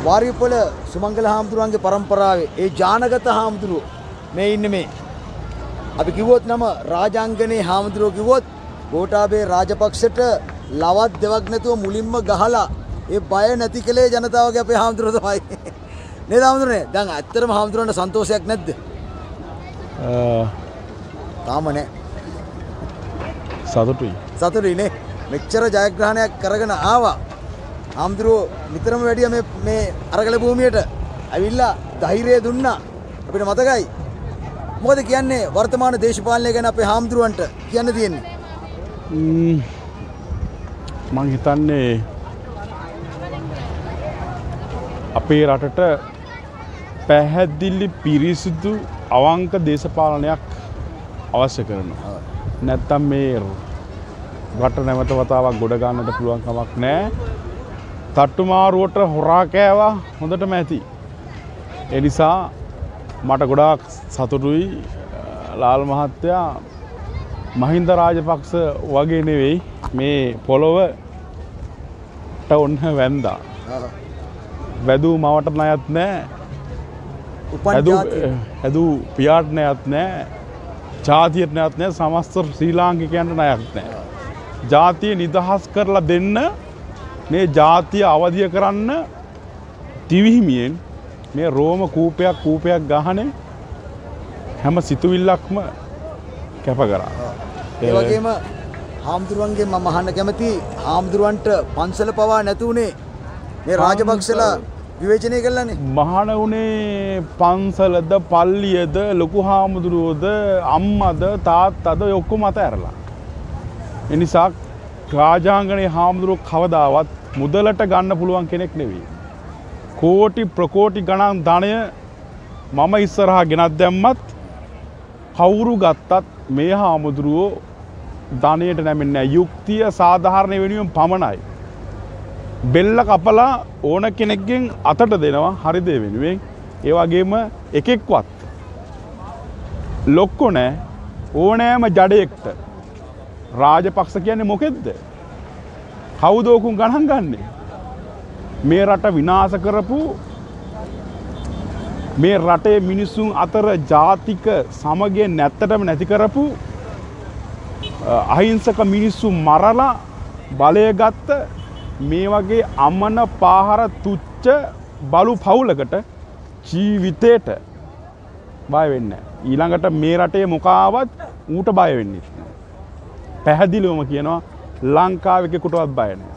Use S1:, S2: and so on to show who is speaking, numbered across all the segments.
S1: වාරිපොළ සුමංගල හාමුදුරුවන්ගේ පරම්පරාවේ ඒ ජානගත හාමුදුරුව මේ ඉන්නේ මේ. අපි කිව්වොත් නම රාජාංගනේ හාමුදුරුව කිව්වොත් ගෝඨාභය රාජපක්ෂට ලවත් දෙවක් නැතුව මුලින්ම ගහලා ඒ බය නැති කලේ ජනතාවගේ අපේ හාමුදුරුව තමයි. නේද හාමුදුරනේ? දැන් ඇත්තටම හාමුදුරන්ට සන්තෝෂයක් නැද්ද? තාම නැහැ. සතුටුයි නේ. මෙච්චර ජයග්‍රහණයක් කරගෙන ආවා. හාමුදුරුව නිතරම වැඩිය මේ අරගල භූමියට ඇවිල්ලා ධෛර්යය දුන්නා. අපිට මතකයි. මොකද කියන්නේ වර්තමාන දේශපාලනය ගැන අපේ හාමුදුරුවන්ට කියන්න තියෙන්නේ?
S2: මං හිතන්නේ අපේ රටට පැහැදිලි පිරිසිදු අවංක දේශපාලනයක් අවශ්‍ය කරනවා. නැත්තම් මේ රට නැවත වතාවක් ගොඩ ගන්නට පුළුවන් කමක් නැහැ. තට්ටුමාරුවට හොරා කෑවා හොඳටම ඇති. ඒ නිසා මට ගොඩාක් සතුටුයි ලාල් මහත්තයා මහින්ද රාජපක්ෂ වගේ නෙවෙයි මේ පොළොවට ඔන්න වැන්දා. වැදූ මවට ණයත් නැහැ. හැදූ පියාට ණයත් නැහැ. ජාතියට ණයත් නැහැ. සමස්ත ශ්‍රී ලාංකිකයන්ට ණයක් නැහැ. ජාතිය නිදහස් කරලා දෙන්න මේ ජාතිය අවදිය කරන්න තිවිහිමියෙන් මේ රෝම කූපයක් ගහනේ හැම සිතුවිල්ලක්ම කැප කරා.
S1: ඒ වගේම හාමුදුරුවන්ගේ මම අහන්න කැමති හාමුදුරුවන්ට පන්සල පවා නැතුනේ මේ රාජපක්ෂලා විවේචනය කළානේ.
S2: මහාන උනේ පන්සලද පල්ලියද ලොකු හාමුදුරුවෝද අම්මද තාත්තද ඔක්කොම අතහැරලා. ඒ නිසා රාජාංගනේ හාමුදුරුවෝ කවදාවත් මුදලට ගන්න පුළුවන් කෙනෙක් නෙවෙයි. කෝටි ප්‍රකෝටි ගණන් ධනය මම ඉස්සරහා ගෙනත් දැම්මත් කවුරු ගත්තත් මේ හාමුදුරුවෝ ධනයට නැමෙන්නේ නැහැ. යුක්තිය සාධාරණ වෙනුවෙන් පමණයි. බෙල්ල කපලා ඕන කෙනෙක්ගෙන් අතට දෙනවා හරි දේ වෙනුවෙන්. ඒ වගේම එකෙක්වත් ලොක්කො නැහැ ඕනෑම ජඩේකට. රාජපක්ෂ කියන්නේ මොකෙද්ද? කවුද ඔකුන් ගණන් ගන්නෙ? මේ රට විනාශ කරපු මේ රටේ මිනිසුන් අතර ජාතික සමගිය නැත්තටම නැති කරපු අහිංසක මිනිස්සු මරලා බලය ගත්ත මේ වගේ අමන පාහර තුච්ච බලු පවුලකට ජීවිතේට බය වෙන්නේ නැහැ. ඊළඟට මේ රටේ මොකාවත් ඌට බය වෙන්නේ නැහැ. පැහැදිලිවම කියනවා ලංකාවේ කෙනෙකුටවත් බය නැහැ.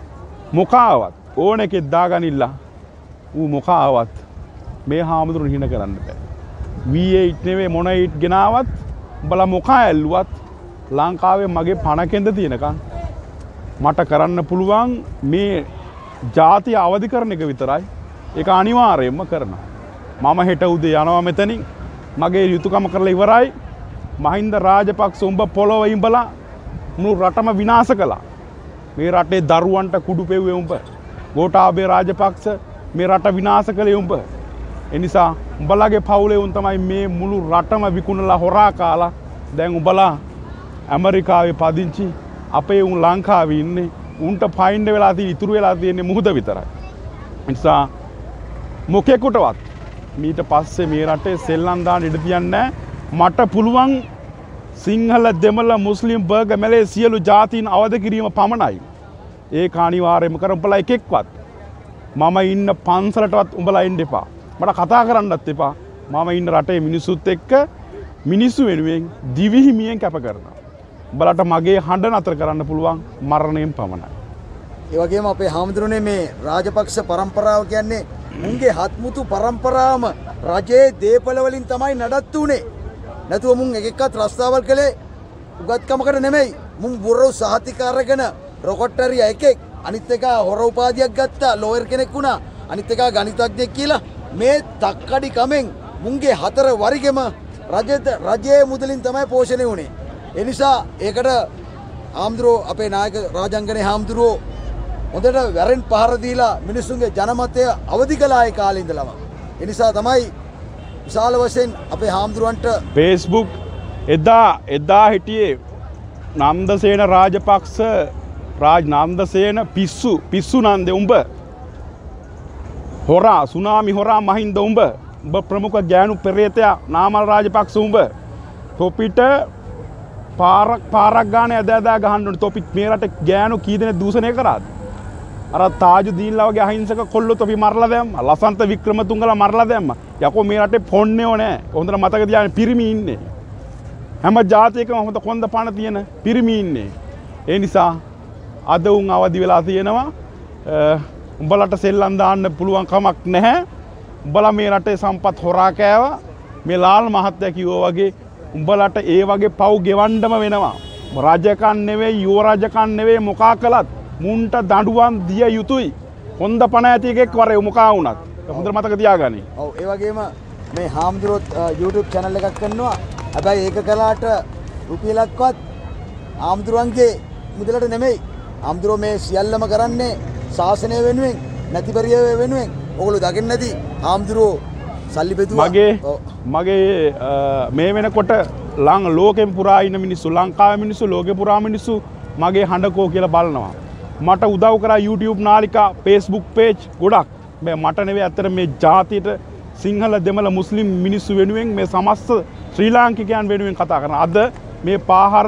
S2: මොකාවත් ඕන එකෙක් දාගනින්න ඌ මොකාවත් මේ හාමුදුරුවෝ හිණ කරන්න බෑ. V8 නෙවෙයි මොන 8 ගෙනාවත් උඹලා මොකා ඇල්ලුවත් ලංකාවේ මගේ පණ කෙන්ද තියෙනකන් මට කරන්න පුළුවන් මේ ජාතිය අවදි කරන එක විතරයි. ඒක අනිවාර්යයෙන්ම කරනවා. මම හෙට උදේ යනවා මෙතනින් මගේ යුතුයකම කරලා ඉවරයි. මහින්ද රාජපක්ෂ උඹ පොළොව ඉඹලා මුළු රටම විනාශ කළා. මේ රටේ දරුවන්ට කුඩු පෙව්වේ උඹ. ගෝඨාභය රාජපක්ෂ මේ රට විනාශ කළේ උඹ. ඒ නිසා උඹලගේ පවුලේ උන් තමයි මේ මුළු රටම විකුණලා හොරා කාලා දැන් උඹලා ඇමරිකාවේ පදිංචි අපේ උන් ලංකාවේ ඉන්නේ. උන්ට ෆයින්ඩ් වෙලා තියෙන ඉතුරු වෙලා තියෙන්නේ මුහුද විතරයි. ඒ නිසා මොකෙකුටවත් මීට පස්සේ මේ රටේ සෙල්ලම් දාන්න ඉඩ තියන්නේ මට පුළුවන් සිංහල දෙමළ මුස්ලිම් බර්ග මැලේ සියලු ජාතීන් අවද කිරීම පමණයි. ඒක අනිවාර්යයෙන්ම කරමු. උඹලා එකෙක්වත් මම ඉන්න පන්සලටවත් උඹලා එන්න එපා. මට කතා කරන්නත් එපා. මම ඉන්න රටේ මිනිස්සුත් එක්ක මිනිස්සු වෙනුවෙන් දිවිහිමියෙන් කැප කරනවා. උඹලට මගේ හඬ නතර කරන්න පුළුවන් මරණයෙන් පමණයි.
S1: ඒ වගේම අපේ හාමුදුරනේ මේ රාජපක්ෂ පරම්පරාව කියන්නේ මුන්ගේ හත්මුතු පරම්පරාවම රජයේ දේපල වලින් තමයි නඩත්තු උනේ. නැතුව මුන් එකෙක්වත් රස්තාවල් කළේ උගත්කමකට නෙමෙයි. මුන් බුරව සහතික අරගෙන රොකට්ටරියා එකෙක් අනිත් එක හොර උපාධියක් ගත්තා ලෝයර් කෙනෙක් වුණා. අනිත් එක ගණිතඥයෙක් කියලා මේ තක්කඩි කමෙන් මුන්ගේ හතර වරිගෙම රජයේ මුදලින් තමයි පෝෂණය වුණේ. ඒ නිසා ඒකට හාමුදුරුවෝ අපේ නායක රාජාංගනේ හාමුදුරුවෝ හොඳට වැරෙන් පහර දීලා මිනිස්සුන්ගේ ජනමතය අවදි කළා ඒ කාලේ ඉඳලම. ඒ නිසා තමයි විශාල වශයෙන් අපේ හාමුදුරුවන්ට
S2: Facebook එදා හිටියේ නන්දසේන රාජපක්ෂ නන්දසේන පිස්සු නන්දේ උඹ හොරා සුනාමි හොරා මහින්ද උඹ ප්‍රමුඛ ගෑනු පෙරේතයා නාමල් රාජපක්ෂ උඹ තොපිට පාරක් ගානේ ඇදලා ගහන්න ඕනේ. තොපි මේ රටේ ගෑනු කී දෙනෙක් දූෂණය කරාද? අර තාජුදීන්ලා වගේ අහිංසක කොල්ලෝ තොපි මරලා දැම්මා. ලසන්ත වික්‍රමතුංගලා මරලා දැම්මා. යකෝ මේ රටේ ෆොන්නේෝ නෑ. හොඳට මතක තියාගන්න පිරිමි ඉන්නේ. හැම ජාතියකම හොඳ කොන්ද පණ තියෙන පිරිමි ඉන්නේ. ඒ නිසා අද උන් අවදි වෙලා තියෙනවා. උඹලට සෙල්ලම් දාන්න පුළුවන් කමක් නැහැ. උඹලා මේ රටේ සම්පත් හොරා කෑවා. මේ ලාල් මහත්තයා කිව්වා වගේ උඹලට ඒ වගේ පව් ගෙවන්නම වෙනවා. රජකම් නෙවෙයි යුව රජකම් නෙවෙයි මොකා කළත් මුන්ට දඬුවම් දිය යුතුයි. හොඳ පණ ඇති එකෙක් වරේ මොකා වුණත්. හොඳට මතක තියාගන්න.
S1: ඔව් ඒ වගේම මේ හාමුදුරුවෝ YouTube channel එකක් කරනවා. හැබැයි ඒක කළාට රුපියලක්වත් හාමුදුරුවන්ගේ මුදලට නෙමෙයි. හාමුදුරුවෝ මේ සියල්ලම කරන්නේ ශාසනය වෙනුවෙන් නැතිපරිය වෙනුවෙන්. ඔගොල්ලෝ දකින්න නැති හාමුදුරුවෝ සල්ලි බෙදුවා.
S2: මගේ මේ වෙනකොට ලෝකෙන් පුරා ඉන්න මිනිස්සු ලංකාවේ මිනිස්සු ලෝකෙ පුරා මිනිස්සු මගේ හඬකෝ කියලා බලනවා. මට උදව් කරා YouTube නාලිකා Facebook page ගොඩක්. මට නෙවෙයි අතර මේ ජාතියට සිංහල දෙමළ මුස්ලිම් මිනිස්සු වෙනුවෙන් මේ සමස්ත ශ්‍රී ලාංකිකයන් වෙනුවෙන් කතා කරන. අද මේ පාහර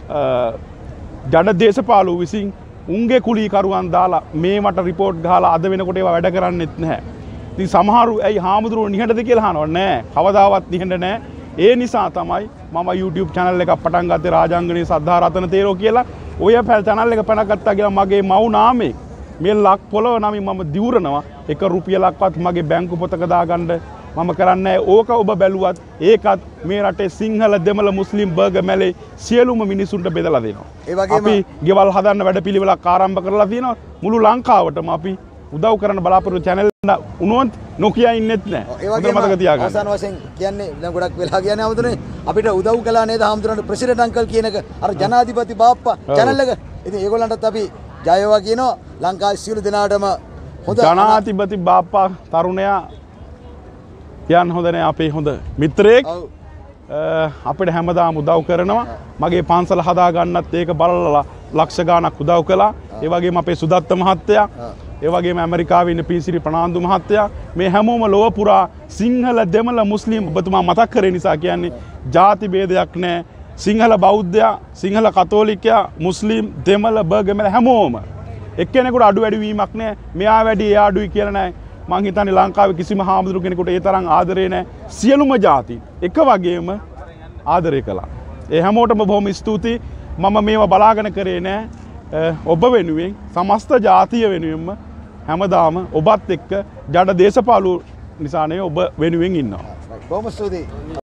S2: ජන දේශපාලු විසින් උන්ගේ කුලීකරුවන් දාලා මේ මට රිපෝට් ගහලා අද වෙනකොට ඒවා වැඩ කරන්නෙත් නැහැ. ඉතින් සමහරු ඇයි හාමුදුරුවෝ නිහඬද කියලා අහනවා. නෑ. කවදාවත් නිහඬ නෑ. ඒ නිසා තමයි මම YouTube channel එකක් පටන් ගත්තේ රාජාංගනේ සද්ධා රතන තේරෝ කියලා. ඔය channel එක පණ ගත්තා කියලා මගේ මව් නාමේ මේ ලක් පොළව නමින් මම දිවුරනවා. එක රුපියලක්වත් මගේ බැංකු පොතක දාගන්න මම කරන්නේ ඕක ඔබ බැලුවත් ඒකත් මේ රටේ සිංහල දෙමළ මුස්ලිම් බර්ගර් මැලේ සියලුම මිනිසුන්ට බෙදලා දෙනවා.
S1: ඒ වගේම
S2: අපි ගෙවල් හදන්න වැඩපිළිවෙලක් ආරම්භ කරලා තියෙනවා. මුළු ලංකාවටම අපි උදව් කරන්න බලාපොරොත්තු channel උනොත් නොකිය ඉන්නෙත් නෑ.
S1: ඒ වගේම
S2: මතක තියාගන්න.
S1: අවසාන වශයෙන් කියන්නේ දැන් ගොඩක් වෙලා කියන්නේ හාමුදුරනේ අපිට උදව් කළා නේද හාමුදුරන්ට ප්‍රෙසිඩන්ට් අංකල් කියන එක අර ජනාධිපති බාප්පා channel එක. ඉතින් ඒගොල්ලන්ටත් අපි ජය වේවා කියනවා. ලංකාවේ සියලු දෙනාටම හොඳ
S2: ජනාධිපති බාප්පා තරුණයා කියන්න හොඳ නෑ අපේ හොඳ මිත්‍රයෙක්. අපිට හැමදාම උදව් කරනවා. මගේ පන්සල හදා ගන්නත් ඒක බලලා ලක්ෂ ගාණක් උදව් කළා. ඒ වගේම අපේ සුදත්ත මහත්තයා ඒ වගේම ඇමරිකාවේ ඉන්න පීසිරි ප්‍රනාන්දු මහත්තයා මේ හැමෝම ලොව පුරා සිංහල දෙමළ මුස්ලිම් ඔබතුමා මතක් කරේ නිසා කියන්නේ ಜಾති ભેදයක් නැහැ. සිංහල බෞද්ධයා සිංහල කතෝලිකයා මුස්ලිම් දෙමළ බර්ගර් මැල හැමෝම එක්කෙනෙකුට අඩු වැඩි වීමක් නැහැ. මෙයා වැඩි එයා අඩුයි කියලා නැහැ. මං හිතන්නේ ලංකාවේ කිසිම හාමුදුරු කෙනෙකුට ඒ තරම් ආදරේ නැහැ. සියලුම ಜಾති එක වගේම ආදරය කළා. ඒ හැමෝටම බොහොම ස්තුතියි. මම මේවා බලාගෙන කරේ නැහැ. ඔබ වෙනුවෙන් සමස්ත ජාතිය වෙනුවෙන්ම හැමදාම ඔබත් එක්ක ජඩ දේශපාලු නිසා නේ ඔබ වෙනුවෙන් ඉන්නවා.
S1: බොහොම ස්තුතියි